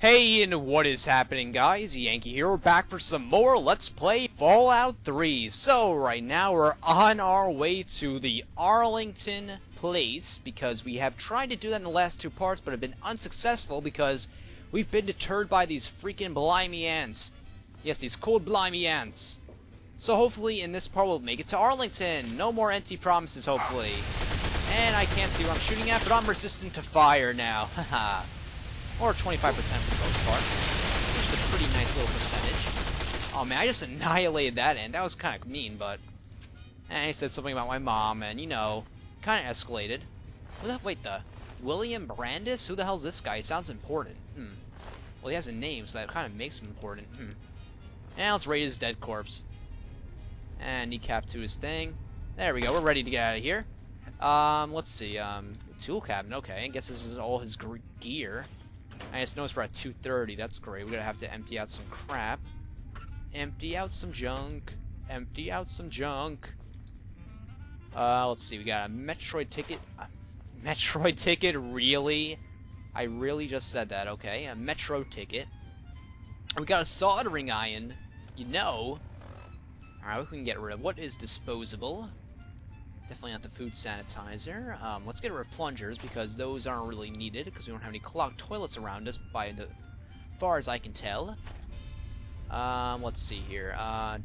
Hey, and what is happening, guys? Yankee here. We're back for some more Let's Play Fallout 3. So, right now we're on our way to the Arlington place, because we have tried to do that in the last two parts, but have been unsuccessful because we've been deterred by these freaking blimey ants. Yes, these cold blimey ants. So hopefully in this part we'll make it to Arlington. No more empty promises, hopefully. And I can't see what I'm shooting at, but I'm resistant to fire now. Haha. Or 25% for the most part. Which is a pretty nice little percentage. Oh man, I just annihilated that end. That was kind of mean, but... And he said something about my mom, and you know, kind of escalated. Wait, the... William Brandis? Who the hell's this guy? He sounds important. Well, he has a name, so that kind of makes him important. And let's raid his dead corpse. And kneecap to his thing. There we go, we're ready to get out of here. Let's see, tool cabinet, okay. I guess this is all his gear. I just noticed we're at 230, that's great. We're gonna have to empty out some crap. Empty out some junk. Empty out some junk. Let's see, we got a Metroid ticket. Metroid ticket, really? I really just said that, okay. A Metro ticket. We got a soldering iron, you know. Alright, we can get rid of. What is disposable? Definitely not the food sanitizer. Let's get rid of plungers, because those aren't really needed, because we don't have any clogged toilets around us, by the far as I can tell. Let's see here.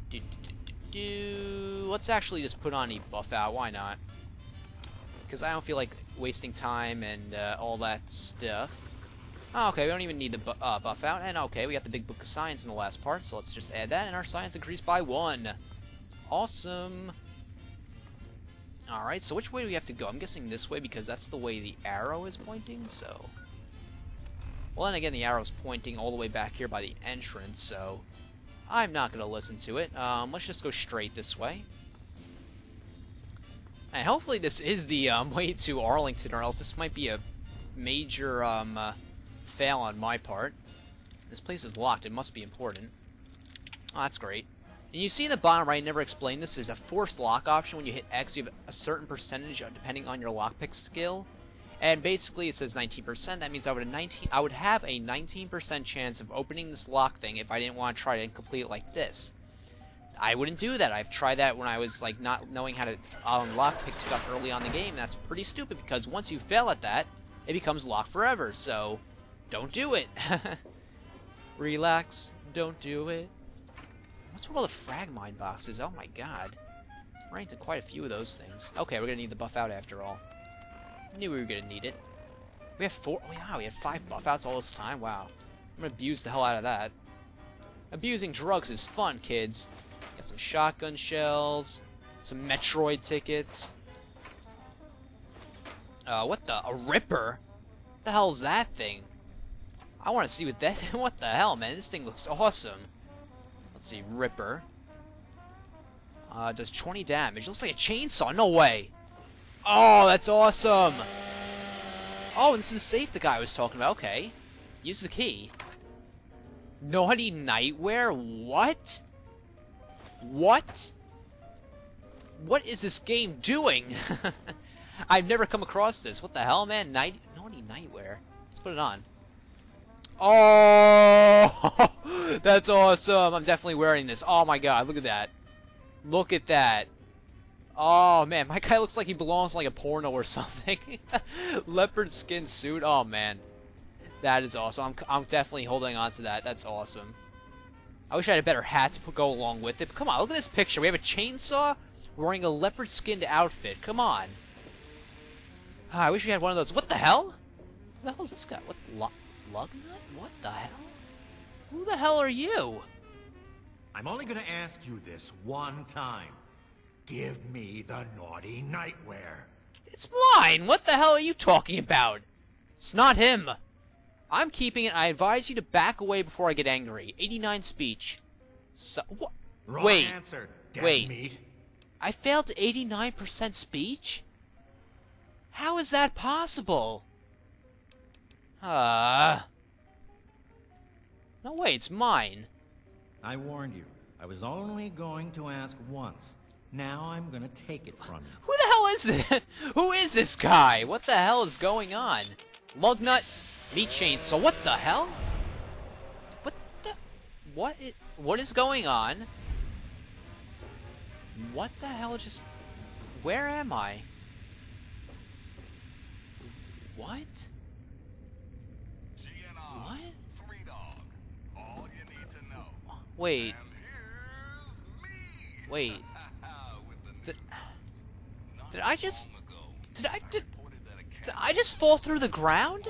Let's actually just put on a buff out, why not? Because I don't feel like wasting time and all that stuff. Oh, okay, we don't even need the buff out, and okay, we got the big book of science in the last part, so let's just add that, and our science increased by 1. Awesome! Alright, so which way do we have to go? I'm guessing this way because that's the way the arrow is pointing, so... Well, then again, the arrow's pointing all the way back here by the entrance, so... I'm not going to listen to it. Let's just go straight this way. And hopefully this is the way to Arlington, or else this might be a major fail on my part. This place is locked, it must be important. Oh, that's great. And you see in the bottom right, I never explained this, there's a forced lock option. When you hit X, you have a certain percentage depending on your lockpick skill. And basically it says 19%, that means I would have a 19% chance of opening this lock thing if I didn't want to try to complete it like this. I wouldn't do that. I've tried that when I was like not knowing how to lockpick stuff early on in the game. That's pretty stupid because once you fail at that, it becomes locked forever, so don't do it. Relax, don't do it. What's with all the frag mine boxes? Oh my god. We're into quite a few of those things. Okay, we're gonna need the buff out after all. Knew we were gonna need it. We have 4. Oh, wow, we had 5 buff outs all this time. Wow. I'm gonna abuse the hell out of that. Abusing drugs is fun, kids. Got some shotgun shells, some Metroid tickets. What the? A Ripper? What the hell's that thing? I want to see what that. What the hell, man? This thing looks awesome. Let's see, Ripper. Does 20 damage. Looks like a chainsaw. No way. Oh, that's awesome. Oh, this is the safe the guy was talking about. Okay. Use the key. Naughty Nightwear? What? What? What is this game doing? I've never come across this. What the hell, man? Naughty Nightwear. Let's put it on. Oh, that's awesome. I'm definitely wearing this. Oh my god, look at that. Look at that. Oh man, my guy looks like he belongs in like a porno or something. Leopard skin suit. Oh man. That is awesome. I'm definitely holding on to that. That's awesome. I wish I had a better hat to go along with it. But come on, look at this picture. We have a chainsaw wearing a leopard skinned outfit. Come on. I wish we had one of those. What the hell? What the hell is this guy? What? Lug-Nut? What the hell? Who the hell are you? I'm only gonna ask you this one time. Give me the naughty nightwear. It's mine! What the hell are you talking about? It's not him. I'm keeping it. I advise you to back away before I get angry. 89 speech. So, what? Wrong wait. answer, dead wait. meat. I failed to 89% speech? How is that possible? No way, it's mine. I warned you. I was only going to ask once. Now I'm gonna take it from you. Who the hell is this? Who is this guy? What the hell is going on? Lug-Nut, meat chainsaw. What the hell? what is going on? What the hell just... Where am I? What? What? Wait. Wait. Did I just... Did I just fall through the ground?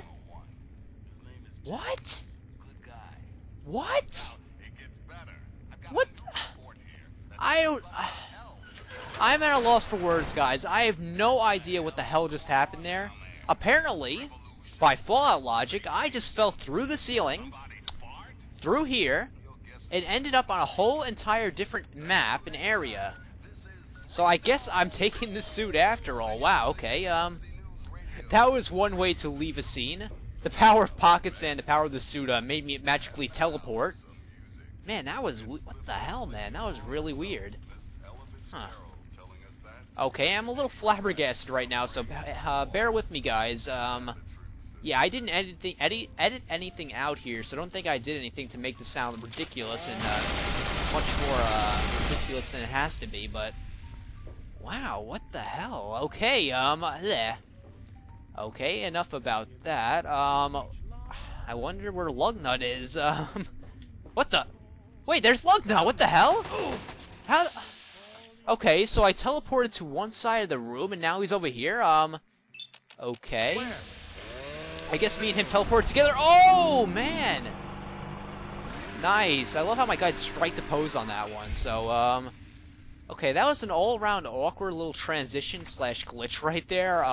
What? What? What? I don't... I'm at a loss for words, guys. I have no idea what the hell just happened there. Apparently, by Fallout logic, I just fell through the ceiling, through here, and ended up on a whole entire different map and area. So I guess I'm taking this suit after all. Wow, okay, that was one way to leave a scene. The power of pockets and the power of the suit made me magically teleport. Man, that was... What the hell, man? That was really weird. Huh. Okay, I'm a little flabbergasted right now, so bear with me, guys. Yeah, I didn't edit anything out here, so don't think I did anything to make this sound ridiculous and much more ridiculous than it has to be, but... Wow, what the hell? Okay, bleh. Okay, enough about that. I wonder where Lug-Nut is. What the... Wait, there's Lug-Nut! What the hell? How... Okay, so I teleported to one side of the room, and now he's over here. Okay. I guess me and him teleported together. Oh, man! Nice. I love how my guy striked the pose on that one. So, okay, that was an all-around awkward little transition slash glitch right there.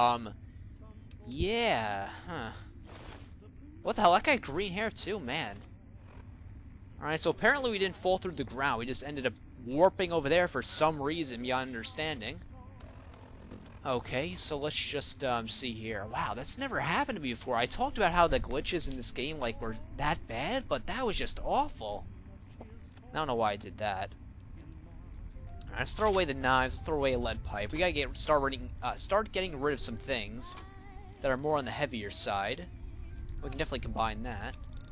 Yeah. Huh. What the hell? That guy had green hair, too, man. Alright, so apparently we didn't fall through the ground. We just ended up warping over there for some reason beyond understanding. Okay, so let's just see here. Wow, that's never happened to me before. I talked about how the glitches in this game like were that bad, but that was just awful. I don't know why I did that. Alright, let's throw away the knives, let's throw away a lead pipe. We gotta start getting rid of some things that are more on the heavier side. We can definitely combine that.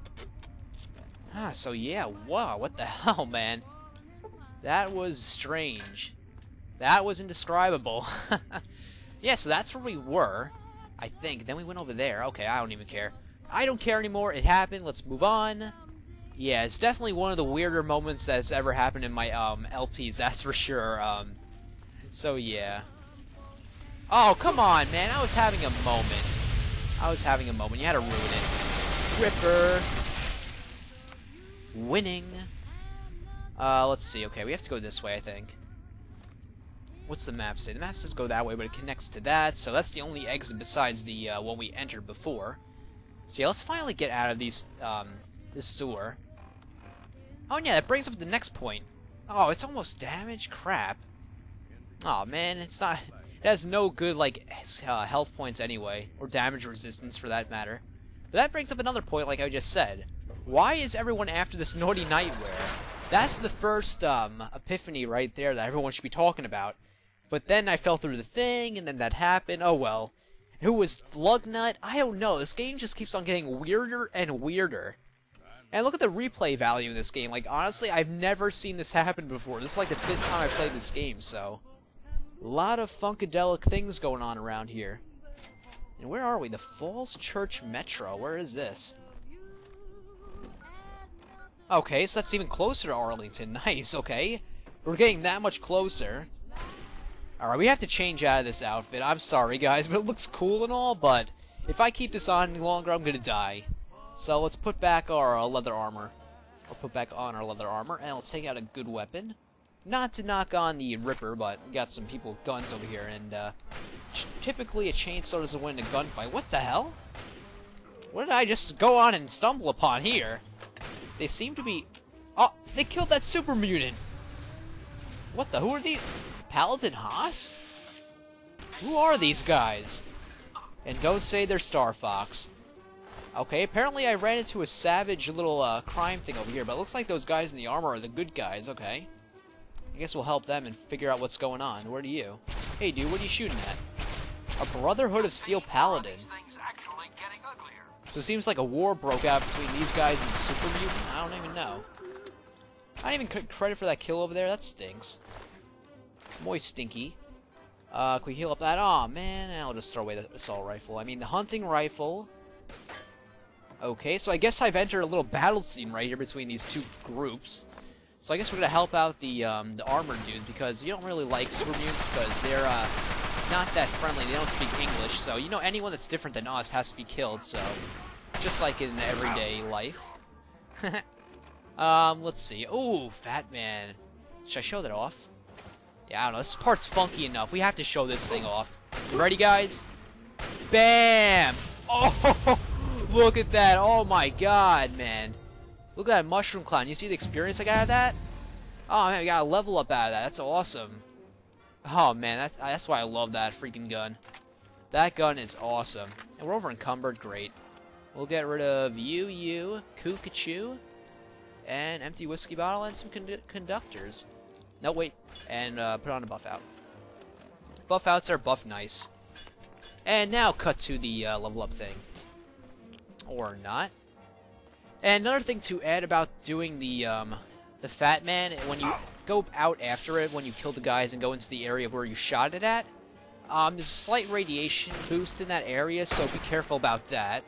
So yeah, wow, what the hell, man? That was strange. That was indescribable. Yeah, so that's where we were, I think. Then we went over there. Okay, I don't even care. I don't care anymore. It happened. Let's move on. Yeah, it's definitely one of the weirder moments that's ever happened in my LPs, that's for sure. So yeah. Oh, come on, man. I was having a moment. You had to ruin it. Ripper. Winning. Let's see. Okay, we have to go this way, I think. What's the map say? The map says go that way, but it connects to that, so that's the only exit besides the one we entered before. So yeah, let's finally get out of these this sewer. Oh yeah, that brings up the next point. Oh, it's almost damaged? Crap. Oh man, it's not... It has no good, like, health points anyway, or damage resistance for that matter. But that brings up another point, like I just said. Why is everyone after this naughty nightwear? That's the first epiphany right there that everyone should be talking about. But then I fell through the thing, and then that happened. Oh well. Who was Lug-Nut? I don't know. This game just keeps on getting weirder and weirder. And look at the replay value in this game. Like, honestly, I've never seen this happen before. This is like the 5th time I played this game, so... A lot of funkadelic things going on around here. And where are we? The Falls Church Metro. Where is this? Okay, so that's even closer to Arlington. Nice, okay. We're getting that much closer. Alright, we have to change out of this outfit. I'm sorry, guys, but it looks cool and all, but if I keep this on any longer, I'm gonna die. So let's put back our leather armor. Or put back on our leather armor, and let's take out a good weapon. Not to knock on the Ripper, but we got some people with guns over here, and typically a chainsaw doesn't win a gunfight. What the hell? What did I just go on and stumble upon here? They seem to be... Oh, they killed that super mutant! What the... Who are these? Paladin Haas? Who are these guys? And don't say they're Star Fox. Okay, apparently I ran into a savage little crime thing over here, but it looks like those guys in the armor are the good guys, okay. I guess we'll help them and figure out what's going on. Where are you? Hey dude, what are you shooting at? A Brotherhood of Steel Paladin. So it seems like a war broke out between these guys and Super Mutant? I don't even know. I didn't even credit for that kill over there. That stinks. Moist stinky. Can we heal up that? Aw, man. I'll just throw away the assault rifle. I mean, the hunting rifle. Okay, so I guess I've entered a little battle scene right here between these two groups. So I guess we're gonna help out the armored dudes because you don't really like super mutants because they're not that friendly. They don't speak English, so you know anyone that's different than us has to be killed. So just like in everyday life. Let's see. Ooh, Fat Man. Should I show that off? Yeah, I don't know. This part's funky enough. We have to show this thing off. You ready, guys? Bam! Oh, look at that. Oh, my God, man. Look at that mushroom clown. You see the experience I got out of that? Oh, man, we got a level up out of that. That's awesome. Oh, man, that's why I love that freaking gun. That gun is awesome. And we're over encumbered. Great. We'll get rid of you, Kookachu, and empty whiskey bottle, and some conductors. No, wait. And put on a buff out. Buff outs are buff nice. And now cut to the level up thing. Or not. And another thing to add about doing the Fat Man, when you go out after it, when you kill the guys and go into the area where you shot it at, there's a slight radiation boost in that area, so be careful about that.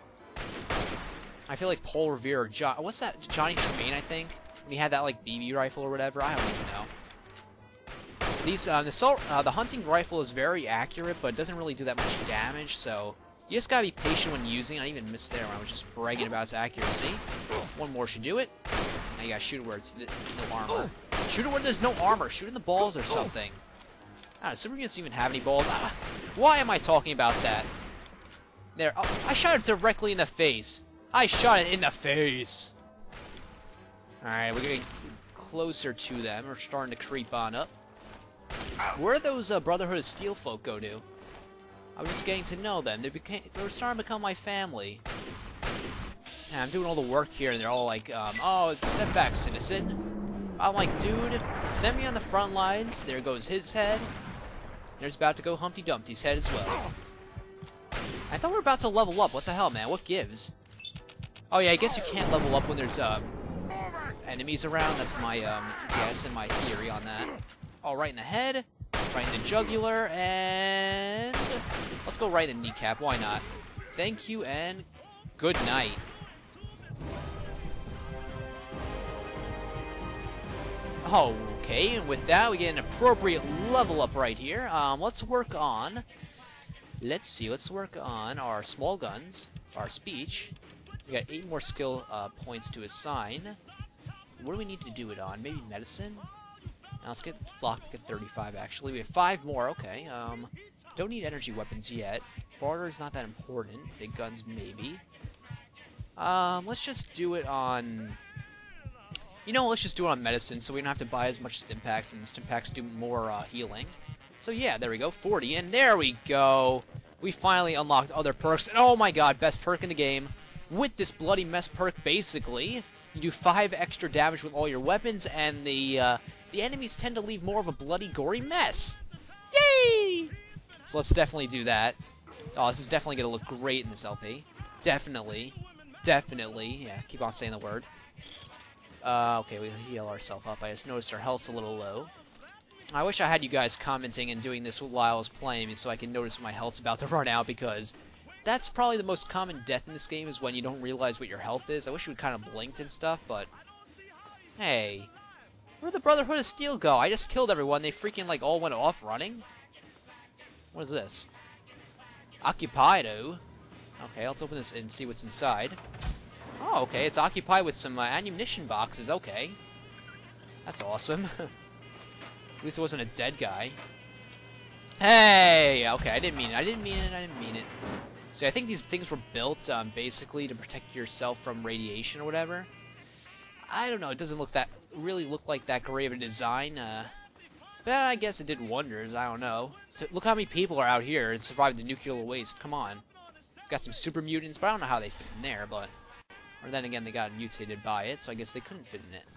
I feel like Paul Revere or what's that? Johnny Tremaine, I think? When he had that, like, BB rifle or whatever. I don't even know. These, the hunting rifle is very accurate, but it doesn't really do that much damage, so you just gotta be patient when using it. I even missed there when I was just bragging about its accuracy. One more should do it. Now you gotta shoot it where it's no armor. Shoot it where there's no armor. Shoot it in the balls or something. I don't know, super mutants even have any balls. Why am I talking about that? There. Oh, I shot it directly in the face. I shot it in the face. Alright, we're getting closer to them. We're starting to creep on up. Where those Brotherhood of Steel folk go to? I was just getting to know them. They were starting to become my family. And I'm doing all the work here, and they're all like, oh, step back, citizen. I'm like, dude, send me on the front lines. There goes his head. There's about to go Humpty Dumpty's head as well. I thought we were about to level up. What the hell, man? What gives? Oh, yeah, I guess you can't level up when there's, enemies around. That's my, guess and my theory on that. Oh, right in the head, right in the jugular, and let's go right in the kneecap. Why not? Thank you, and good night. Okay, and with that, we get an appropriate level up right here. Let's work on... Let's work on our small guns, our speech. We got 8 more skill points to assign. What do we need to do it on? Maybe medicine? Now let's get lockpick at 35, actually. We have 5 more, okay. Don't need energy weapons yet. Barter is not that important. Big guns, maybe. Let's just do it on... You know, let's just do it on medicine so we don't have to buy as much stim packs, and stim packs do more healing. So yeah, there we go, 40, and there we go! We finally unlocked other perks, and oh my god, best perk in the game. With this bloody mess perk, basically, you do 5 extra damage with all your weapons, and the enemies tend to leave more of a bloody, gory mess. Yay! So let's definitely do that. Oh, this is definitely going to look great in this LP. Definitely. Definitely. Yeah, keep on saying the word. Okay, we heal ourselves up. I just noticed our health's a little low. I wish I had you guys commenting and doing this while I was playing so I can notice when my health's about to run out, because that's probably the most common death in this game, is when you don't realize what your health is. I wish you would kind of blinked and stuff, but... Hey. Where'd the Brotherhood of Steel go? I just killed everyone. They freaking, like, all went off running? What is this? Occupied-o. Okay, let's open this and see what's inside. Oh, okay, it's occupied with some ammunition boxes. Okay. That's awesome. At least it wasn't a dead guy. Hey! Okay, I didn't mean it. I didn't mean it. See, I think these things were built, basically to protect yourself from radiation or whatever. I don't know, it doesn't really look like that great of a design, but I guess it did wonders, I don't know. So, look how many people are out here and survived the nuclear waste, come on. Got some super mutants, but I don't know how they fit in there, but... Or then again, they got mutated by it, so I guess they couldn't fit in it.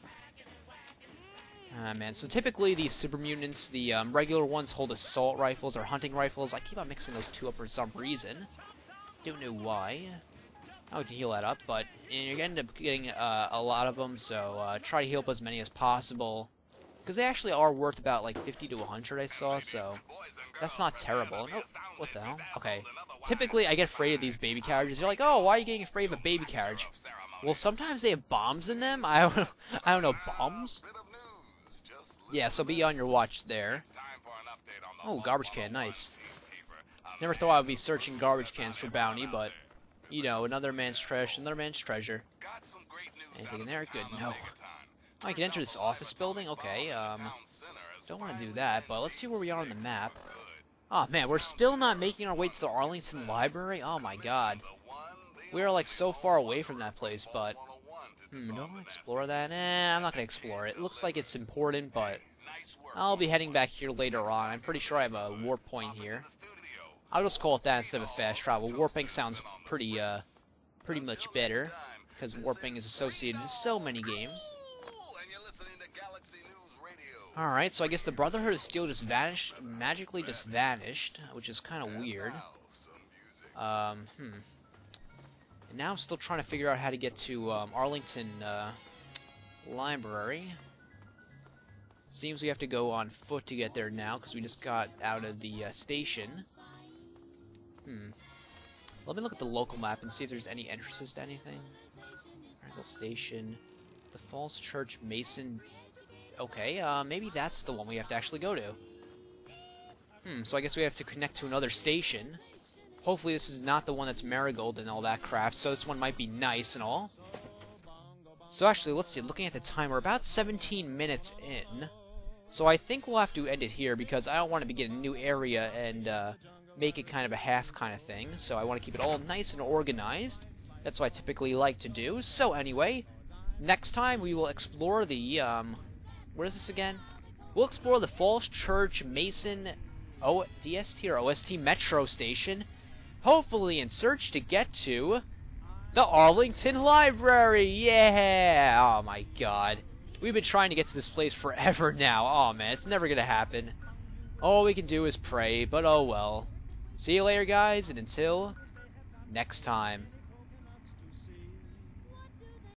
Man, so typically these super mutants, the regular ones hold assault rifles or hunting rifles. I keep on mixing those two up for some reason. Don't know why. I can heal that up, but you're gonna end up getting a lot of them, so try to heal up as many as possible. Because they actually are worth about like 50 to 100, I saw, so that's not terrible. Nope. What the hell? Okay. Typically, I get afraid of these baby carriages. You're like, oh, why are you getting afraid of a baby carriage? Well, sometimes they have bombs in them. I don't know, bombs? Yeah, so be on your watch there. Oh, garbage can, nice. Never thought I would be searching garbage cans for bounty, but, you know, another man's trash, another man's treasure. Anything in there? Good, no. Oh, I can enter this office building? Okay, don't want to do that, but let's see where we are on the map. Oh, man, we're still not making our way to the Arlington Library? Oh, my God. We are, like, so far away from that place, but... don't want to explore that? I'm not going to explore it. It looks like it's important, but... I'll be heading back here later on. I'm pretty sure I have a warp point here. I'll just call it that instead of fast travel. Warping sounds pretty much better, because warping is associated with so many games. Alright, so I guess the Brotherhood of Steel just vanished, magically just vanished, which is kind of weird. And now I'm still trying to figure out how to get to Arlington Library. Seems we have to go on foot to get there now, because we just got out of the station. Let me look at the local map and see if there's any entrances to anything. Argyle Station, the Falls Church Mason... Okay, maybe that's the one we have to actually go to. So I guess we have to connect to another station. Hopefully this is not the one that's Marigold and all that crap, so this one might be nice and all. So actually, let's see, looking at the time, we're about 17 minutes in. So I think we'll have to end it here, because I don't want to begin a new area and make it kind of a half kind of thing. So I want to keep it all nice and organized. That's what I typically like to do. So anyway, next time we will explore the... what is this again? We'll explore the Falls Church Mason DST or OST Metro Station, hopefully in search to get to the Arlington Library. Yeah! Oh my god. We've been trying to get to this place forever now. Oh man, it's never gonna happen. All we can do is pray, but oh well. See you later, guys, and until next time.